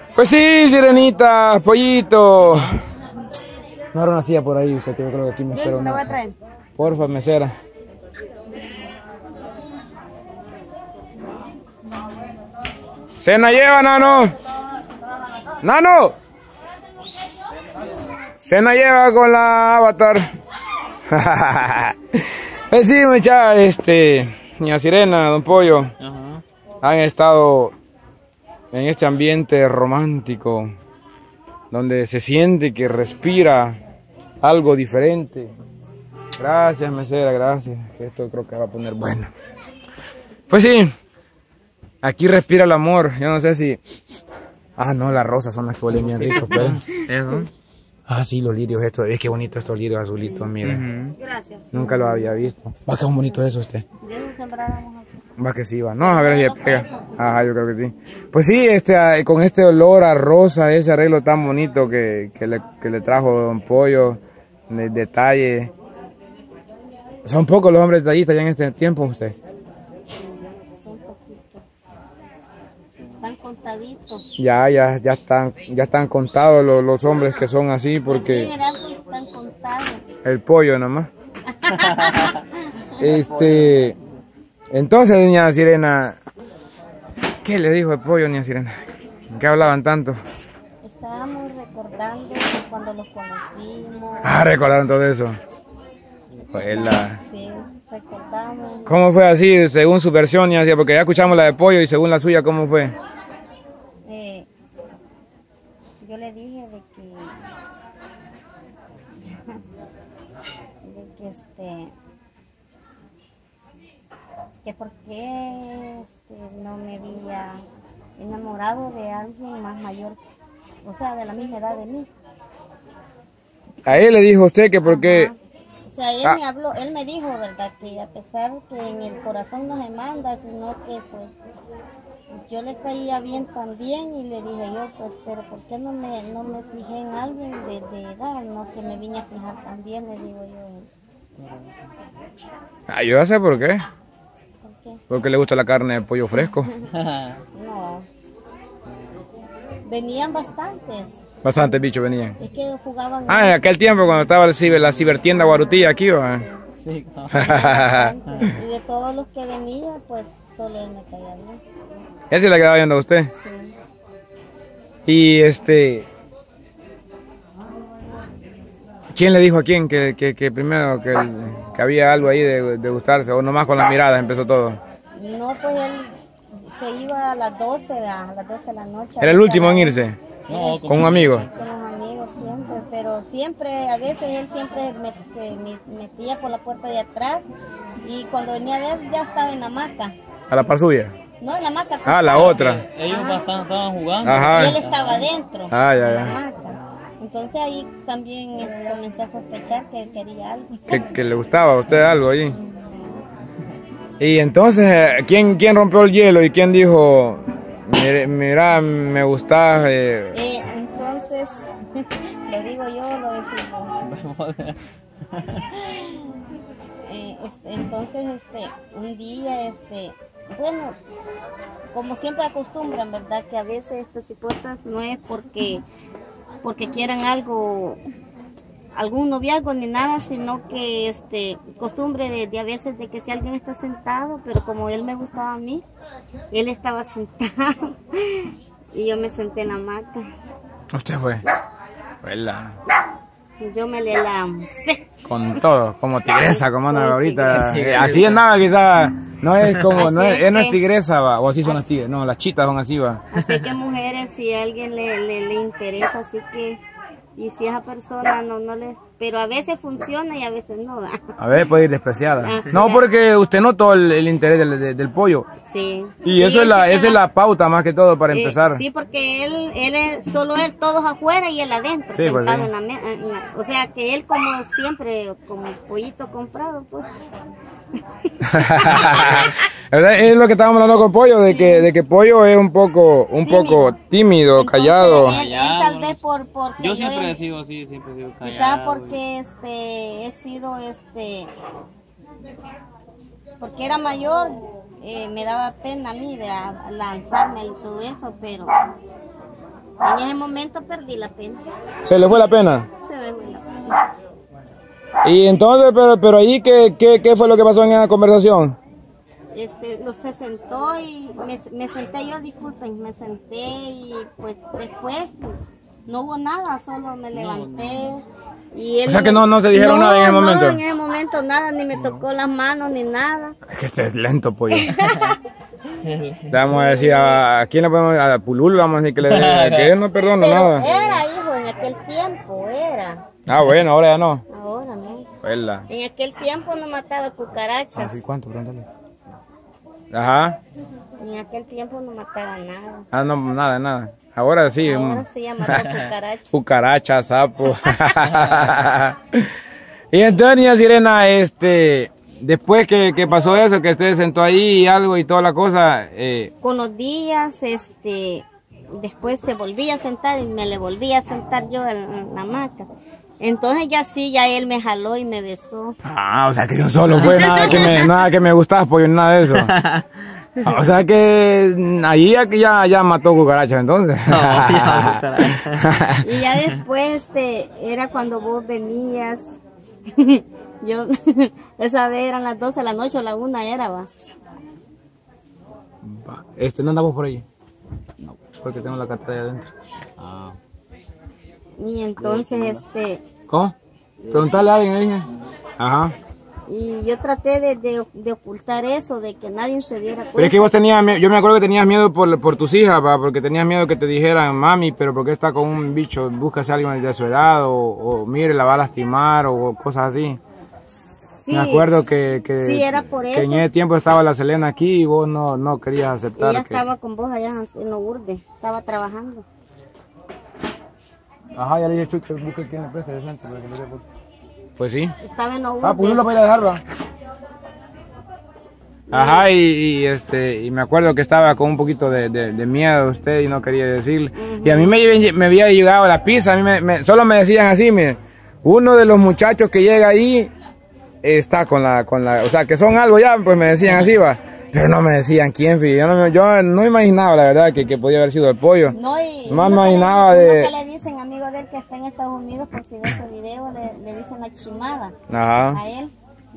Pues sí, sirenita, pollito. No era una silla por ahí, usted que yo creo que aquí me espero. ¿Lo voy a traer? Porfa, mesera. Cena lleva, Nano. Nano. Cena lleva con la Avatar. Pues sí, muchachos, Niña Sirena, Don Pollo, han estado en este ambiente romántico, donde se siente que respira algo diferente. Gracias, mesera, gracias. Esto creo que va a poner bueno. Pues sí, aquí respira el amor. Yo no sé si... Ah, no, las rosas son las que huelen bien ricos, pero... Eso. Ah, sí, los lirios estos. Es que bonito estos lirios azulitos, miren. Gracias. Nunca lo había visto. Va, qué bonito eso usted. Deben sembráramos aquí. Va que sí, va. No, a ver si le pega. Ajá, yo creo que sí. Pues sí, con este olor a rosa, ese arreglo tan bonito que le trajo Don Pollo, de detalle. Son pocos los hombres detallistas ya en este tiempo, usted. Son poquitos. Están contaditos. Ya están contados los hombres que son así, Sí, porque mira, están contados. el pollo nomás. Entonces, doña Sirena, ¿qué le dijo el pollo, doña Sirena? ¿Qué hablaban tanto? Estábamos recordando cuando los conocimos. Ah, recordaron todo eso. Pues Sí, recordamos. ¿Cómo fue así, según su versión, doña Sirena? Porque ya escuchamos la de pollo y según la suya, ¿cómo fue? Yo le dije que por qué no me había enamorado de alguien más mayor, o sea, de la misma edad de mí. A él le dijo usted que por qué... O sea, él me dijo, ¿verdad? Que a pesar que en el corazón no se manda, sino que pues yo le caía bien también y le dije yo, pues, pero ¿por qué no me fijé en alguien de edad? No, que me vine a fijar también, le digo yo. Ah, yo ya sé por qué. ¿Por qué? Porque le gusta la carne de pollo fresco. No. Venían bastantes. Bastantes bichos venían. Es que jugaban. Ah, en aquel tiempo cuando estaba la cibertienda Guarutilla aquí, va. Sí, Y de todos los que venían, pues solo él me caía bien. Esa es la que estaba viendo a usted. Sí. Y ¿quién le dijo a quién que primero que había algo ahí de gustarse? O nomás con las miradas empezó todo. No, pues él se iba a las 12, a las 12 de la noche. Era el último en irse. No, Con un amigo. Con los amigos siempre, pero siempre, a veces él siempre se metía por la puerta de atrás y cuando venía a ver ya estaba en la hamaca. A la par suya. No, en la hamaca. Ah, la otra. ellos bastante estaban jugando. Ajá. Y él estaba adentro Ah, ya, de ya. la hamaca. Entonces ahí también comencé a sospechar que él quería algo. Que le gustaba a usted algo ahí. Y entonces, ¿quién rompió el hielo y quién dijo, mira, me gustás? Entonces, lo digo yo, lo decimos. Entonces, un día, bueno, como siempre acostumbran, ¿verdad? Que a veces estas cosas no es porque quieran algún noviazgo ni nada, sino que costumbre de a veces de que si alguien está sentado, pero como él me gustaba a mí, él estaba sentado y yo me senté en la hamaca. Usted fue. Yo me le lancé. Con todo, como tigresa, como anda ahorita. Así es nada, quizás. No es como, no es tigresa, va. O así son las tigres. No, las chitas son así, va. Así que mujeres, si a alguien le interesa, así que, y si esa persona no les, pero a veces funciona y a veces no da. A veces puede ir despreciada. Así No, es. porque usted notó el interés del pollo. Sí. Y eso esa es la pauta más que todo para empezar. Sí, porque solo él, todos afuera y él adentro, Sí, pues, sentado sí. en la mesa. O sea que él como siempre, como pollito comprado, pues. ¿Verdad? Es lo que estábamos hablando con Pollo, de que Pollo es un poco tímido, Entonces, callado. Él tal vez porque Yo siempre he sido así, siempre he sido quizá callado. porque he sido porque era mayor, me daba pena a mí de lanzarme y todo eso, pero En ese momento perdí la pena. ¿Se le fue la pena? Se me fue la pena. Y entonces, pero ahí, ¿qué fue lo que pasó en esa conversación? Se sentó y me senté yo, disculpen, me senté y pues después no hubo nada, solo me levanté. Y él O sea que no se dijeron nada en ese momento. No, en ese momento nada, ni me tocó las manos ni nada. Es que este es lento, pollo. Le vamos a decir a quién le podemos, a Pululo, vamos a decir que él no perdona Pero nada. era, hijo, en aquel tiempo era. Ah, bueno, ahora ya no. Ahora no. Huela. En aquel tiempo no mataba cucarachas. ¿Y cuánto? Pregúntale. Ajá. En aquel tiempo no mataba nada. Ah, no, nada. Ahora sí. Ahora sí ya mató cucarachas. Cucaracha, sapo. Y entonces, niña Sirena, después que pasó eso, que usted sentó ahí y algo y toda la cosa, Con los días, después se volvía a sentar y me le volvía a sentar yo en la hamaca. Entonces ya él me jaló y me besó. o sea que no solo fue nada que me gustaba, pollo, nada de eso. O sea que ahí ya mató cucarachas entonces. Y ya después era cuando vos venías. Yo, esa vez eran las 12 de la noche o la 1 era, va. No andamos por ahí. No, porque tengo la cartera ahí adentro. Y entonces, ¿Cómo? Preguntarle a alguien ahí. Ajá. y yo traté de ocultar eso, de que nadie se diera cuenta. Pero es que vos tenías miedo, yo me acuerdo que tenías miedo por tus hijas, pa, porque tenías miedo que te dijeran, mami, pero ¿por qué está con un bicho? Búscase a alguien de su edad, o mire, la va a lastimar, o cosas así. Sí, Me acuerdo que sí, era por que eso. en ese tiempo estaba la Selena aquí y vos no querías aceptar. Ella estaba con vos allá en Lourdes, estaba trabajando. Ajá, ya le dije a Chuy que busque quien le preste de frente. Pues sí. Estaba en Lourdes. Pues no lo voy a dejar, va. Ajá, y me acuerdo que estaba con un poquito de miedo usted y no quería decirle. Y a mí me había llegado la pizza, a mí solo me decían así, mire, uno de los muchachos que llega ahí está con la, o sea, que son algo ya, pues me decían así, va. Pero no me decían quién, fíjate. Yo no imaginaba, la verdad, que podía haber sido el pollo. No, y más imaginaba de... que le dicen, amigo de él que está en Estados Unidos, por si ve ese video, le dicen la chimada. Ajá. A él.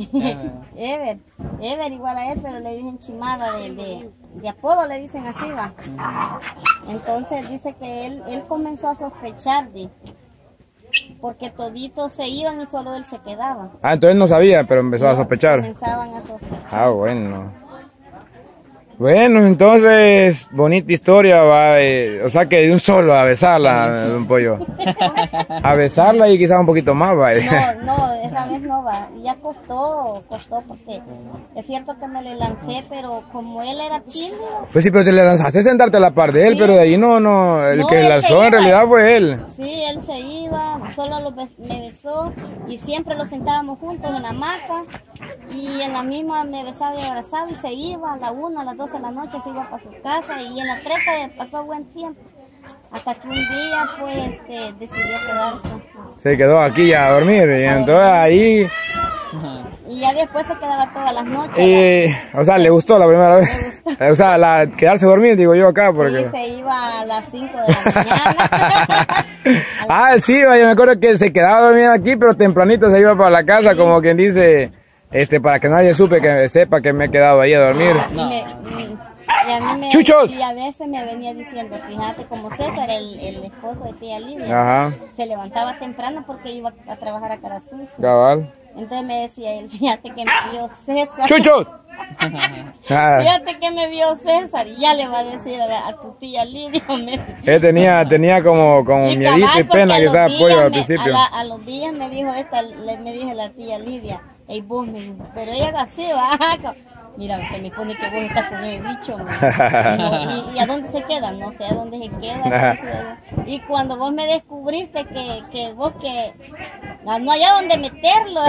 Ever igual a él, pero le dicen chimada de apodo, le dicen así, va. Entonces dice que él comenzó a sospechar, porque toditos se iban y solo él se quedaba. Entonces no sabía, pero empezó a sospechar. Comenzaban a sospechar. Bueno. Bueno, entonces, bonita historia, va, o sea que de un solo a besarla, don Pollo. A besarla y quizás un poquito más, va. No, esa vez no va. Ya costó porque es cierto que me le lancé, pero como él era tímido. Pues sí, pero te le lanzaste a sentarte a la par de él, sí. Pero de ahí el que lanzó en realidad fue él. Sí, él se iba, solo me besó y siempre lo sentábamos juntos en la hamaca y en la misma me besaba y abrazaba y se iba a la 1, a las 12 de la noche se iba para su casa y en la 3 pasó buen tiempo. Hasta que un día pues decidió quedarse. Se quedó aquí ya a dormir y entonces ahí... Y ya después se quedaba todas las noches. O sea, le gustó la primera vez. O sea, quedarse a dormir, digo yo acá. Porque... Sí, se iba a las 5 de la mañana. Sí, yo me acuerdo que se quedaba dormida aquí, pero tempranito se iba para la casa, sí. Como quien dice, para que nadie sepa que me he quedado ahí a dormir. Y a mí ¡Chuchos! Y a veces me venía diciendo, fíjate, como César, el esposo de tía Lidia, ajá, se levantaba temprano porque iba a trabajar a Carasucio. Cabal. Entonces me decía él, fíjate que me vio César. ¡Chuchos! Fíjate que me vio César y ya le va a decir a tu tía Lidia. Tenía como miedito y pena que estaba pollo al principio. A los días me dijo la tía Lidia, hey, vos me dijo, pero ella así va. Mira, que me pone que vos estás con el bicho. ¿Y a dónde se queda? No sé a dónde se queda. Y cuando vos me descubriste que vos no hay a dónde meterlo.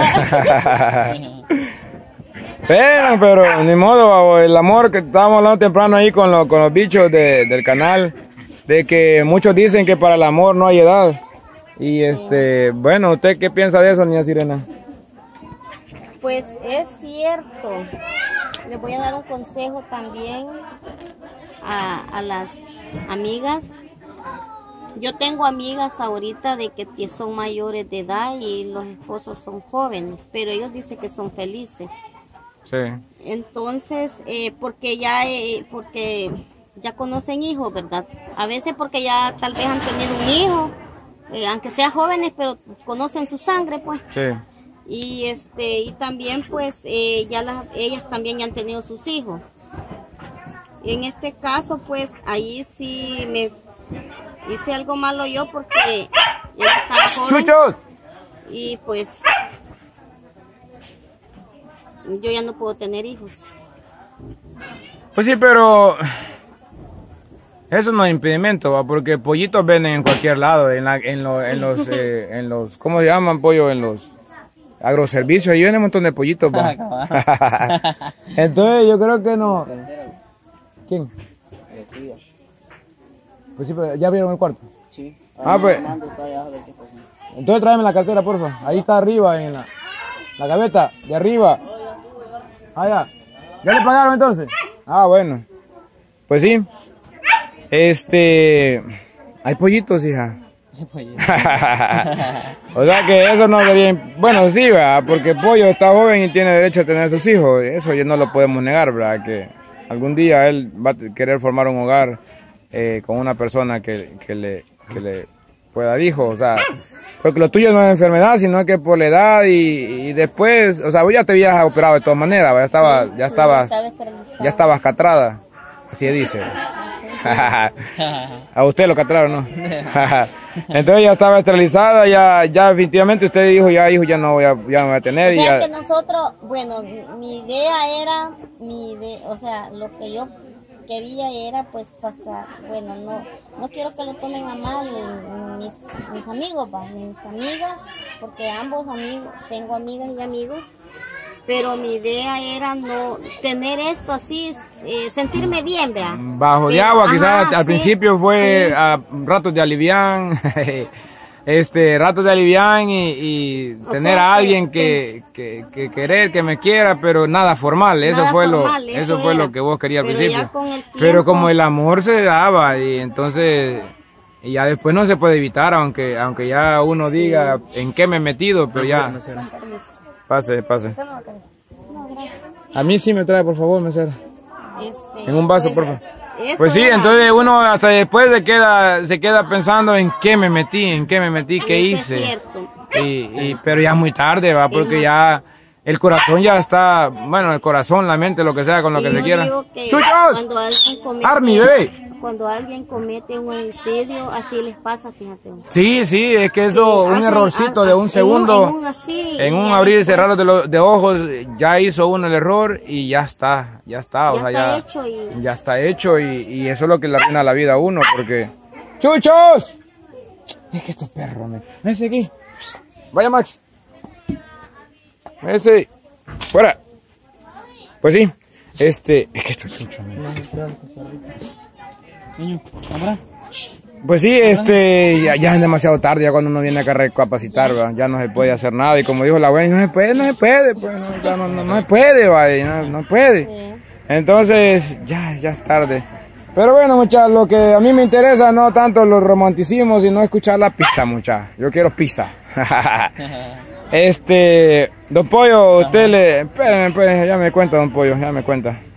Pero ni modo, el amor que estábamos hablando temprano ahí con los bichos del canal, de que muchos dicen que para el amor no hay edad. Y bueno, ¿usted qué piensa de eso, niña Sirena? Pues es cierto. Les voy a dar un consejo también a las amigas Yo tengo amigas ahorita de que son mayores de edad y los esposos son jóvenes, pero ellos dicen que son felices. Sí. Entonces, porque ya conocen hijos, ¿verdad? A veces porque ya tal vez han tenido un hijo, aunque sean jóvenes, pero conocen su sangre, pues. Sí. Y también, pues, ellas también ya han tenido sus hijos. En este caso, pues, ahí sí me hice algo malo yo porque ella estaba joven. ¡Chuchos! Y pues, yo ya no puedo tener hijos. Pues sí, pero eso no es impedimento, ¿va? Porque pollitos venden en cualquier lado, en los, ¿cómo se llaman, pollo? En los agroservicios, ahí viene un montón de pollitos, ¿va? Entonces yo creo que no. ¿Quién? Pues sí, pero ¿ya vieron el cuarto? Sí. Pues. Entonces tráeme la cartera, porfa. Ahí está arriba, en la gaveta, de arriba. Ya. ¿Ya le pagaron entonces? Bueno. Pues sí. Hay pollitos, hija. O sea que eso no sería... Bueno, sí, ¿verdad? Porque el pollo está joven y tiene derecho a tener sus hijos. Eso ya no lo podemos negar, ¿verdad? Que algún día él va a querer formar un hogar con una persona que le pueda dar hijos. O sea, porque lo tuyo no es enfermedad, sino que por la edad y después... O sea, vos ya te habías operado de todas maneras, ¿verdad? Ya estabas castrada. Así dice. A usted lo castraron, ¿no? Entonces ya estaba esterilizada, ya definitivamente usted dijo, ya hijo, ya no voy a tener. O sea, ya... que nosotros, bueno, mi idea era, o sea, lo que yo quería era pues pasar, bueno, no quiero que lo tomen a mal mis amigos, mis amigas, porque ambos amigos, tengo amigas y amigos. Pero mi idea era no tener esto así, sentirme bien, vea. Bajo de agua, quizás al principio fue ratos de alivián, ratos de alivián y tener a alguien que querer, que me quiera, pero nada formal. Eso fue lo que vos querías al principio. Pero como el amor se daba y entonces y ya después no se puede evitar, aunque ya uno diga en qué me he metido, pero ya. Pase. A mí sí me trae, por favor, mesera. En un vaso, por favor. Pues sí, entonces uno hasta después se queda pensando en qué me metí, qué hice. Pero ya es muy tarde, va, porque ya el corazón ya está, bueno, el corazón, la mente, lo que sea, con lo que se quiera. ¡Chuchos! ¡Army, bebé! Cuando alguien comete un homicidio, así les pasa, fíjate. Sí, es que eso, un errorcito de un segundo, en un abrir y cerrar de ojos, ya hizo uno el error y ya está, o sea, ya está hecho y eso es lo que le arruina la vida a uno, porque... ¡Chuchos! Es que estos perros, ¡Vence aquí! ¡Vaya, Max! ¡Vence! ¡Fuera! Pues sí, es que estos chuchos, Pues sí, ya es demasiado tarde, ya cuando uno viene acá a recapacitar, ¿va? Ya no se puede hacer nada, y como dijo la abuela, no se puede, pues, no se puede, ¿va? No puede. Sí. Entonces, ya es tarde. Pero bueno, muchachos, lo que a mí me interesa no tanto los romanticismos, sino escuchar la pizza, muchachos. Yo quiero pizza. Don Pollo, usted espéreme, pues, ya me cuenta, don Pollo, ya me cuenta.